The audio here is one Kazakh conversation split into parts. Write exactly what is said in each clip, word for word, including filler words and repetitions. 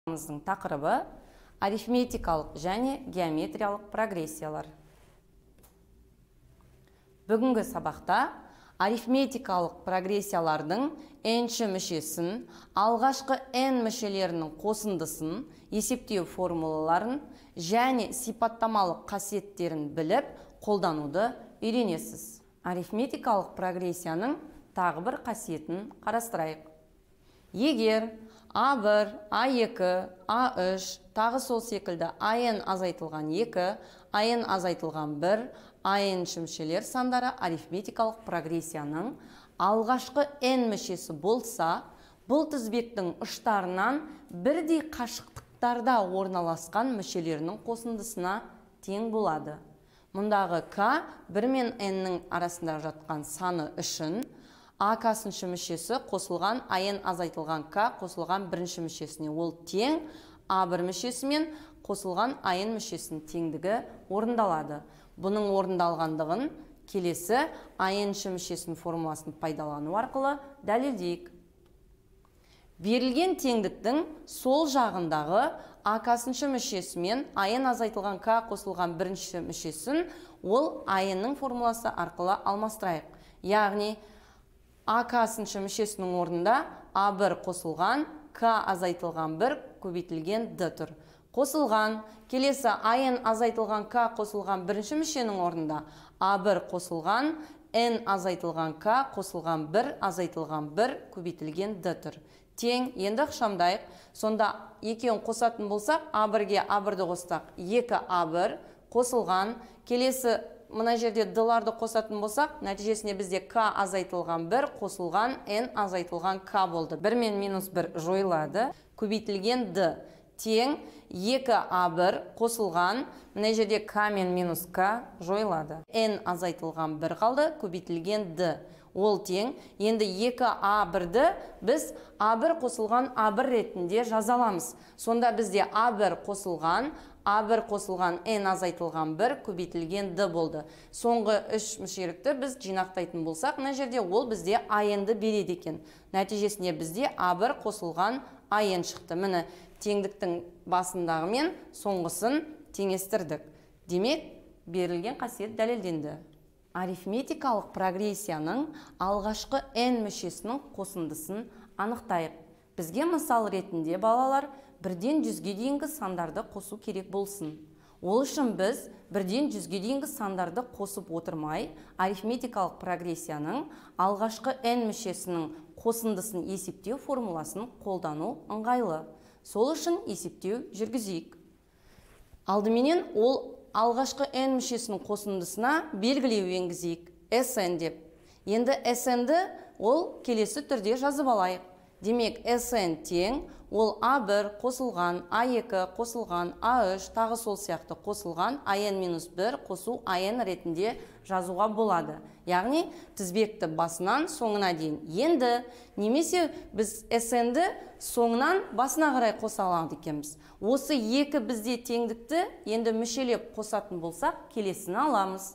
Сабағымыздың тақырыбы арифметикалық және геометриялық прогрессиялар. Бүгінгі сабақта арифметикалық прогрессиялардың n-ші мүшесін, алғашқы n мүшелерінің қосындысын, есептеу формулаларын және сипаттамалық қасиеттерін біліп, қолдануды үйренесіз. Арифметикалық прогрессияның тағы бір қасиетін қарастырайық. Егер а бір, а екі, а үш, тағы сол секілді ан азайтылған екі, ан азайтылған бір, ан-ші мүшелер сандары арифметикалық прогрессияның алғашқы n мүшесі болса, бұл тізбектің ұштарынан бірдей қашықтықтарда орналасқан мүшелерінің қосындысына тең болады. Мұндағы k бір мен n-нің арасында жатқан саны үшін а касыншы мүшесі қосылған ан азайтылған k қосылған бірінші мүшесіне ол тең а бір мүшесі мен қосылған ан мүшесінің теңдігі орындалады. Бұның орындалғандығын келесі ан-ші мүшесінің формуласын пайдалану арқылы дәлелдейік. Берілген теңдіктің сол жағындағы а касыншы мүшесі мен ан азайтылған k қосылған бірінші мүшесін ол ан-ның формуласы арқылы алмастырайық. Яғни а касыншы мүшесінің орнында а бір қосылған k азайтылған бір көбейтілген d тұр. Қосылған, келесі ан азайтылған k қосылған бірінші мүшенің орнында а бір қосылған n азайтылған k қосылған бір азайтылған бір көбейтілген d тұр. Тең, енді ықшамдайық. Сонда екеуін қосатын болсақ, а бірге а бірді қостақ екі а бір қосылған, келесі мына жерде d-ларды қосатын болсақ, нәтижесінде бізде k азайтылған бір қосылған n азайтылған k болды. бір мен минус бір жойылады. Көбейтілген d тең екі а бір қосылған, мына жерде k мен минус k жойылады. n азайтылған бір қалды, көбейтілген d. Ол тең. Енді екі а бірді біз а бір қосылған а бір ретінде жазаламыз. Сонда бізде а бір қосылған а бір қосылған n азайтылған бір көбейтілген d болды. Соңғы үш мүшелікті біз жинақтайтын болсақ, мына жерде ол бізде ан-ды береді екен. Нәтижесінде бізде а бір қосылған ан шықты. Міне теңдіктің басындағы мен соңғысын теңестірдік. Демек, берілген қасиет дәлелденді. Арифметикалық прогрессияның алғашқы n мүшесінің қосындысын анықтайық. Бізге мысал ретінде балалар бірден жүзге дейінгі сандарды қосу керек болсын. Ол үшін біз бірден жүзге дейінгі сандарды қосып отырмай, арифметикалық прогрессияның алғашқы n мүшесінің қосындысын есептеу формуласын қолдану ыңғайлы. Сол үшін есептеу жүргізейік. Алдыменен ол алғашқы n мүшесінің қосындысына белгілеу енгізейік. Sn деп. Енді Sn-ді ол келесі түрде жазып алайық. Демек, Sn тең, ол а бір қосылған, а екі қосылған, а үш тағы сол сияқты қосылған ан минус бір қосу ан ретінде жазуға болады. Яғни, тізбекті басынан соңына дейін. Енді, немесе біз Sn-ді соңынан басына қарай қоса аламыз екенбіз. Осы екі бізде теңдікті енді мүшелеп қосатын болсақ, келесіні аламыз.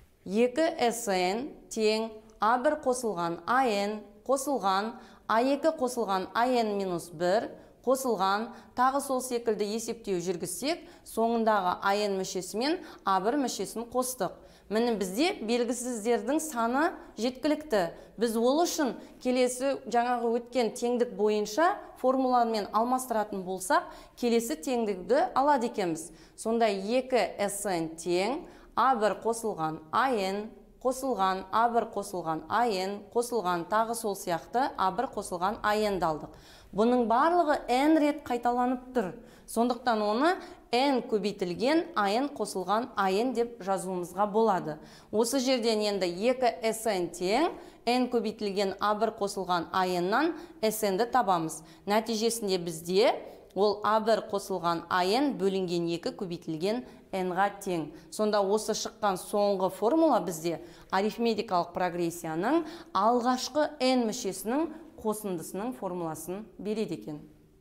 екі Sn тең а бір қосылған ан қосылған а екі қосылған ан минус бір қосылған, тағы сол секілді есептеу жүргізсек, соңындағы ан мүшесі мен а бір мүшесін қостық. Міне бізде белгісіздердің саны жеткілікті. Біз ол үшін келесі жаңағы өткен теңдік бойынша формуламен алмастыратын болсақ, келесі теңдікті алады екенбіз. Сонда екі Sn тең а бір қосылған ан қосылған а бір қосылған ан қосылған тағы сол сияқты а бір қосылған ан алдық. Бұның барлығы n рет қайталанып тұр. Сондықтан оны n көбейтілген ан қосылған ан деп жазуымызға болады. Осы жерден енді екі Sn тең n көбейтілген а бір қосылған ан-нан Sn-ді табамыз. Нәтижесінде бізде ол а бір қосылған ан бөлінген екі көбейтілген n-ға тең. Сонда осы шыққан соңғы формула бізде арифметикалық прогрессияның алғашқы n мүшесінің қосындысының формуласын береді екен.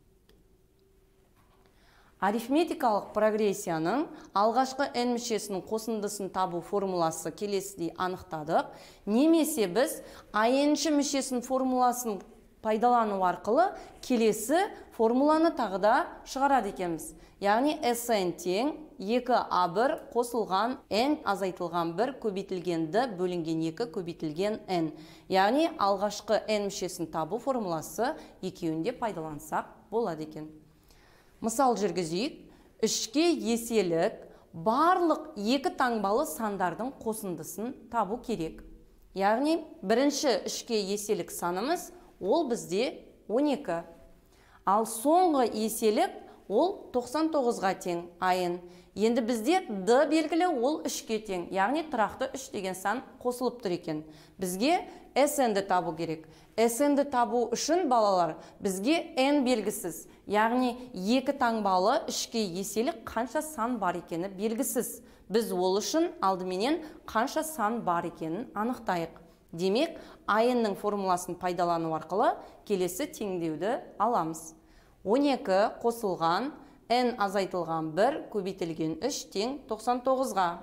Арифметикалық прогрессияның алғашқы n мүшесінің қосындысын табу формуласы келесідей анықтадық. Немесе біз ан-ші мүшесінің формуласын пайдалану арқылы келесі формуланы тағы да шығарады екенбіз. Яғни Sn тең екі а бір қосылған n азайтылған бір көбейтілген d бөлінген екі көбейтілген n. Яғни алғашқы n мүшесін табу формуласы екеуінде пайдалансақ болады екен. Мысал жүргізейік. Үшке еселік барлық екі таңбалы сандардың қосындысын табу керек. Яғни бірінші үшке еселік санымыз ол бізде он екі. Ал соңғы еселік ол тоқсан тоғызға тең айын. Енді бізде d белгілі ол үшке тең. Яғни тұрақты үш деген сан қосылып тұр екен. Бізге Sn-ді табу керек. Sn-ді табу үшін балалар бізге n белгісіз. Яғни екі таңбалы үшке еселік қанша сан бар екені белгісіз. Біз ол үшін алдыменен қанша сан бар екенін анықтайық. Демек, айынның формуласын пайдалану арқылы келесі теңдеуді аламыз. он екі қосылған n азайтылған бір көбейтілген үш тең тоқсан тоғызға.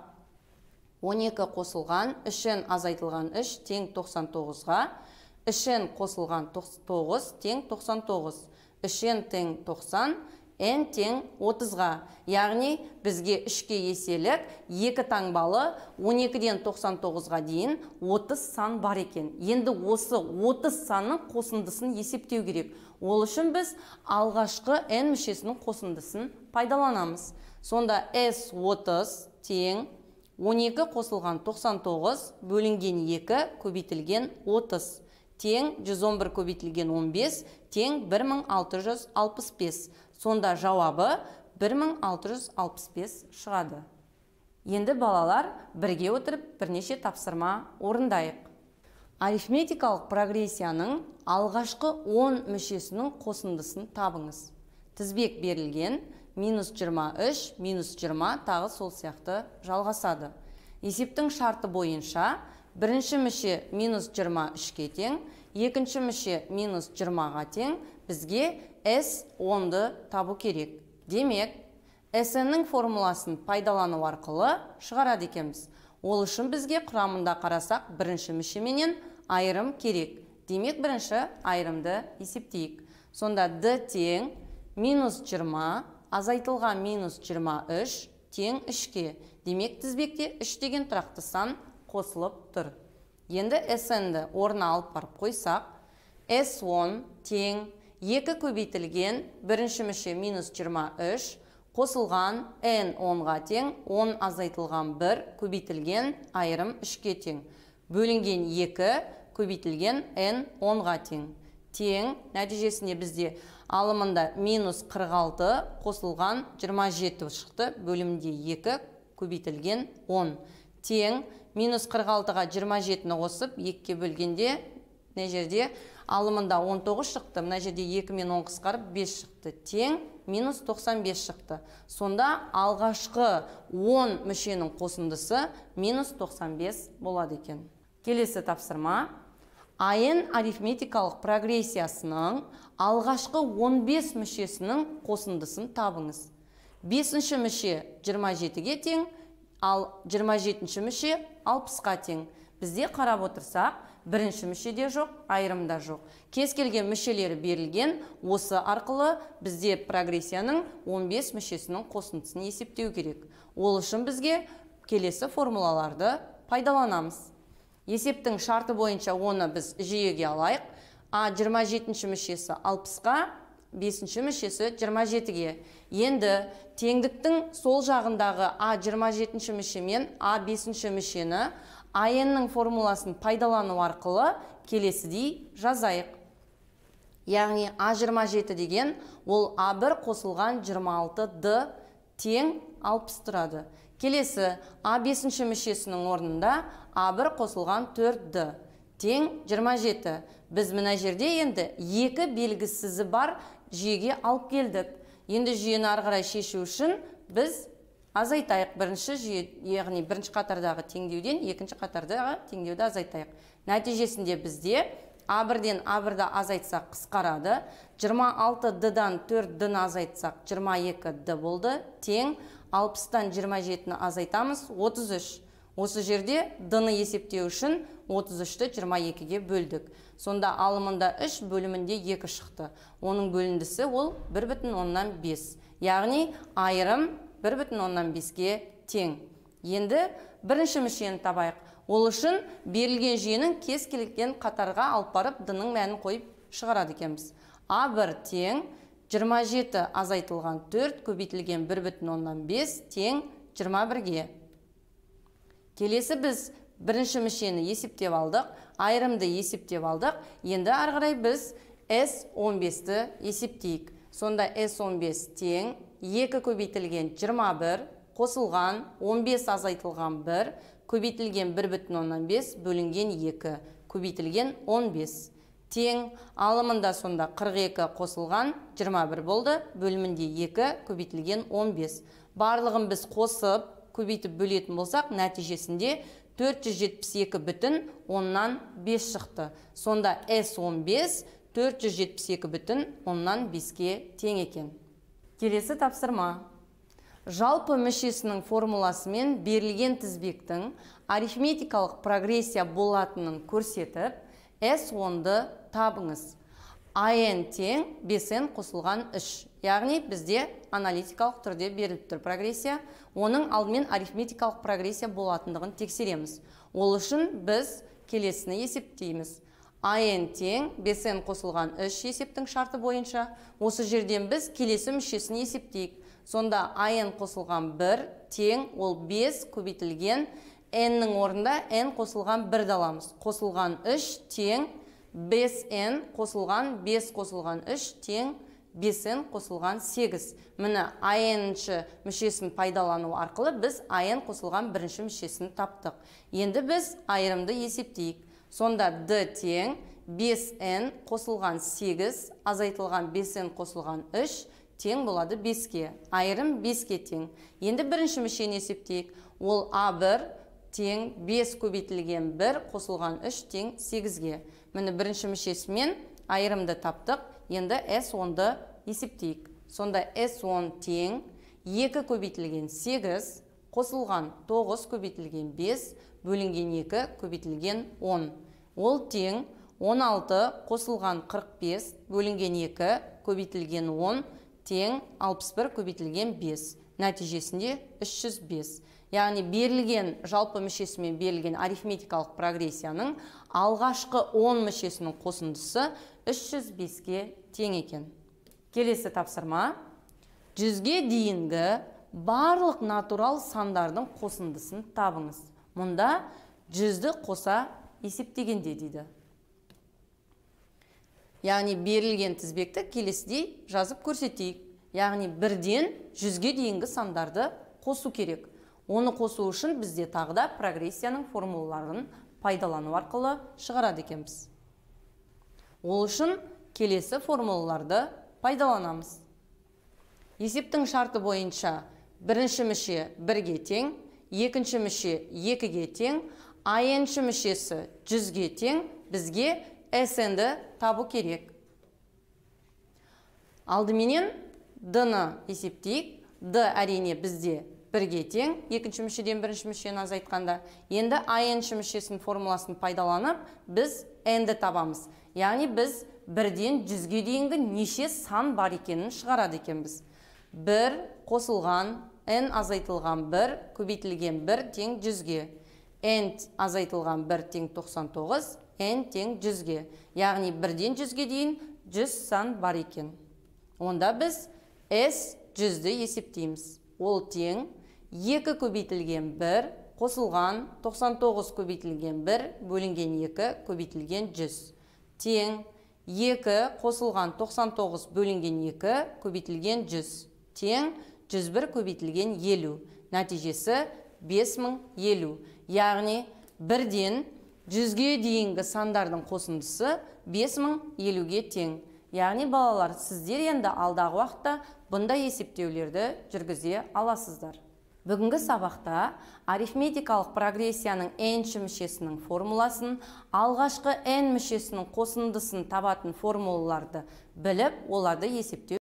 он екі қосылған үш n азайтылған үш тең тоқсан тоғызға. үш n қосылған тоғыз тең тоқсан тоғыз. үш n тең тоқсан, n тең отызға. Яғни бізге үшке еселік екі таңбалы он екіден тоқсан тоғызға дейін отыз сан бар екен. Енді осы отыз санның қосындысын есептеу керек. Ол үшін біз алғашқы n мүшесінің қосындысын пайдаланамыз. Сонда s отыз тең он екі қосылған тоқсан тоғыз бөлінген екі көбейтілген отыз тең жүз он бір көбейтілген он бес тең бір мың алты жүз алпыс бес. Сонда жауабы бір мың алты жүз алпыс бес шығады. Енді балалар бірге отырып бірнеше тапсырма орындайық. Арифметикалық прогрессияның алғашқы он мүшесінің қосындысын табыңыз. Тізбек берілген, минус жиырма үш, минус жиырма тағы сол сияқты жалғасады. Есептің шарты бойынша бірінші мүше минус жиырма үшке тең, екінші мүше минус жиырмаға тең, бізге s онды табу керек. Демек, Sn-нің формуласын пайдалану арқылы шығарады екенбіз. Ол үшін бізге құрамында қарасақ бірінші мүшеменен айырым керек. Демек, бірінші айырымды есептейік. Сонда d тең минус жиырма азайтылған минус жиырма үш тең үшке. Демек, тізбекте үш деген тұрақты сан қосылып тұр. Енді Sn-ді орнына алып барып қойсақ, s он тең екі көбейтілген бірінші мүше минус жиырма үш қосылған n онға тең он азайтылған бір көбейтілген айырым үшке тең. Бөлінген екі көбейтілген n онға тең. Тең нәтижесінде бізде алымында минус қырық алты қосылған жиырма жеті шықты. Бөлімде екі көбейтілген он. Тең минус қырық алтыға жиырма жетіні қосып екіге бөлгенде мына жерде алымында он тоғыз шықты. Мына жерде екі мен он қысқарып бес шықты. Тең минус тоқсан бес шықты. Сонда алғашқы он мүшенің қосындысы минус тоқсан бес болады екен. Келесі тапсырма. Айын арифметикалық прогрессиясының алғашқы он бес мүшесінің қосындысын табыңыз. бесінші мүше жиырма жетіге тең, ал жиырма жетінші мүше алпысқа тең. Бізде қарап отырсақ, бірінші мүшеде жоқ, айырымда жоқ. Кез келген мүшелері берілген, осы арқылы бізде прогрессияның он бес мүшесінің қосындысын есептеу керек. Ол үшін бізге келесі формулаларды пайдаланамыз. Есептің шарты бойынша оны біз жүйеге алайық. А жиырма жетінші мүшесі алпысқа, бесінші мүшесі жиырма жетіге. Енді теңдіктің сол жағындағы а жиырма жетінші мүше мен а бесінші мүшені айынның формуласын пайдалану арқылы келесідей жазайық. Яғни а жиырма жеті деген ол а бір қосылған жиырма алты д тең алпыс тұрады. Келесі а бесінші мүшесінің орнында а бір қосылған төрт д тең жиырма жеті. Біз мына жерде енді екі белгісізі бар жүйеге алып келдік. Енді жүйені ары қарай шешу үшін біз азайтайық. Бірінші жүйе, яғни бірінші қатардағы теңдеуден екінші қатардағы теңдеуді азайтайық. Нәтижесінде бізде а бірден а бірді азайтсақ қысқарады. жиырма алты д-дан төрт д-ны азайтсақ жиырма екі д болды. Тең алпыстан жиырма жетіні азайтамыз отыз үш. Осы жерде d-ны есептеу үшін отыз үшті жиырма екіге бөлдік. Сонда алымында үш, бөлімінде екі шықты. Оның бөліндісі ол бір бүтін оннан бес. Яғни айырым бір бүтін оннан беске тең. Енді бірінші мүшені табайық. Ол үшін берілген жүйенің кез келген қатарға алып барып d-ның мәнін қойып шығарады екенбіз. а бір тең жиырма жеті азайтылған төрт көбейтілген бір бүтін оннан бес тең жиырма бірге. Келесі біз бірінші мүшені есептеп алдық, айырымды есептеп алдық. Енді ары қарай біз эс он бесті есептейік. Сонда эс он бес тең екі көбейтілген жиырма бір қосылған он бес азайтылған бір көбейтілген бір бүтін оннан бес бөлінген екі көбейтілген он бес тең алымында сонда қырық екі қосылған жиырма бір болды, бөлімінде екі көбейтілген он бес. Барлығын біз қосып көбейтіп бөлетін болсақ, нәтижесінде төрт жүз жетпіс екі бүтін оннан бес шықты. Сонда эс он бес төрт жүз жетпіс екі бүтін оннан беске тең екен. Келесі тапсырма. Жалпы мүшесінің формуласымен берілген тізбектің арифметикалық прогрессия болатынын көрсетіп, эс онды табыңыз. ан тең бес н қосылған үш. Яғни бізде аналитикалық түрде беріліп тұр прогрессия. Оның алдымен арифметикалық прогрессия болатындығын тексереміз. Ол үшін біз келесіні есептейміз. ан тең бес н қосылған үш есептің шарты бойынша. Осы жерден біз келесі мүшесін есептейік. Сонда ан қосылған бір тең ол бес көбейтілген n-нің орында n қосылған бірді аламыз. Қосылған үш тең бес н қосылған бес қосылған үш тең бес н қосылған сегіз. Міне ан-шы мүшесін пайдалану арқылы біз ан қосылған бірінші мүшесін таптық. Енді біз айырымды есептейік. Сонда d тең бес н қосылған сегіз азайтылған бес н қосылған үш тең болады беске. Айырым беске тең. Енді бірінші мүшені есептейік. Ол а бір тең бес көбейтілген бір қосылған үш тең сегізге. Міне бірінші мүшесімен айырымды таптық. Енді эс онды есептейік. Сонда эс он тең екі көбейтілген сегіз қосылған тоғыз көбейтілген бес бөлінген екі көбейтілген он. Ол тең он алты қосылған қырық бес бөлінген екі көбейтілген он тең алпыс бір көбейтілген бес. Нәтижесінде үш жүз бес. Яғни берілген жалпы мүшесімен берілген арифметикалық прогрессияның алғашқы он мүшесінің қосындысы үш жүз беске тең екен. Келесі тапсырма. жүзге дейінгі барлық натурал сандардың қосындысын табыңыз. Мұнда жүзді қоса есептегенде дейді. Яғни берілген тізбекті келесідей жазып көрсетейік. Яғни бірден жүзге дейінгі сандарды қосу керек. Оны қосу үшін бізде тағыда прогрессияның формулаларын пайдалану арқылы шығарады екенбіз. Ол үшін келесі формулаларды пайдаланамыз. Есептің шарты бойынша бірінші мүше бірге тең, екінші мүше екіге тең, ан-шы мүшесі жүзге тең, бізге эс н-ді табу керек. Алдыменен d-ны есептейік. d әрине бізде бірге тең, екінші мүшеден бірінші мүшені азайтқанда. Енді ан-шы мүшесінің формуласын пайдаланып, біз n-ді табамыз. Яғни біз бірден жүзге дейінгі неше сан бар екенін шығарады екенбіз. бір қосылған n азайтылған бір көбейтілген бір тең жүзге. n азайтылған бір тең тоқсан тоғыз, n тең жүзге. Яғни бірден жүзге дейін жүз сан бар екен. Онда біз s жүзді есептейміз. Ол тең екі көбейтілген бір қосылған тоқсан тоғыз көбейтілген бір бөлінген екі көбейтілген жүз. Тең екі қосылған тоқсан тоғыз бөлінген екі көбейтілген жүз. Тең жүз бір көбейтілген елу. Нәтижесі бес мың елу. Яғни бірден жүзге дейінгі сандардың қосындысы бес мың елуге тең. Яғни балалар, сіздер енді алдағы уақытта бұндай есептеулерді жүргізе аласыздар. Бүгінгі сабақта арифметикалық прогрессияның n-шы мүшесінің формуласын, алғашқы n мүшесінің қосындысын табатын формулаларды біліп, оларды есептеу